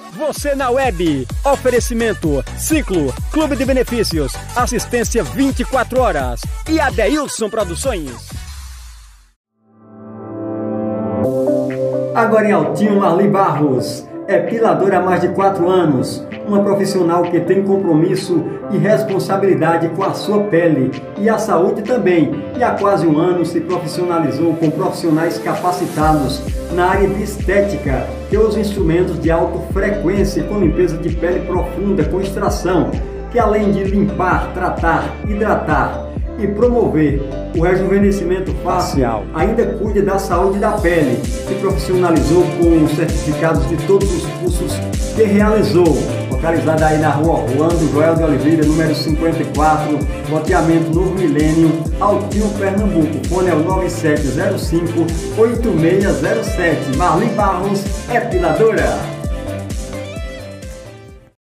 Você na web. Oferecimento Ciclo, Clube de Benefícios, assistência 24 horas e Adeilson Produções. Agora em Altinho, Marli Barros, epiladora há mais de 4 anos, uma profissional que tem compromisso e responsabilidade com a sua pele e a saúde também, e há quase um ano se profissionalizou com profissionais capacitados na área de estética, que usam instrumentos de alta frequência com limpeza de pele profunda com extração, que além de limpar, tratar, hidratar e promover o rejuvenescimento facial, ainda cuida da saúde da pele. Se profissionalizou com certificados de todos os cursos que realizou. Localizada aí na rua Orlando Joel de Oliveira, número 54, loteamento Novo Milênio, Altinho, Pernambuco. Fone é o 9705-8607. Marli Barros, epiladora.